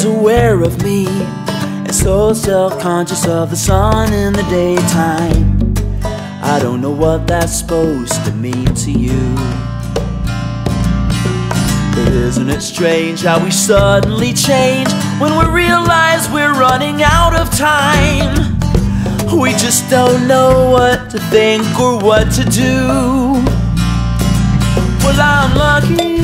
always aware of me, and so self-conscious of the sun in the daytime. I don't know what that's supposed to mean to you, but isn't it strange how we suddenly change when we realize we're running out of time? We just don't know what to think or what to do. Well, I'm lucky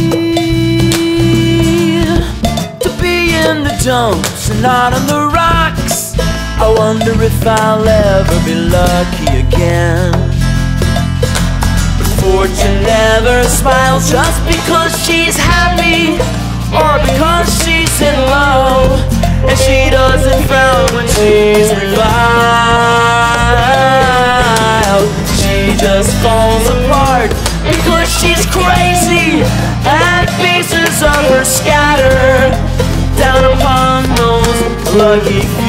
to be in the dumps and not on the rocks. I wonder if I'll ever be lucky again. But fortune never smiles just because she's happy or because she's in love, and she doesn't frown when she's reviled. She just falls apart because she's crazy, and pieces of her scatter down upon those lucky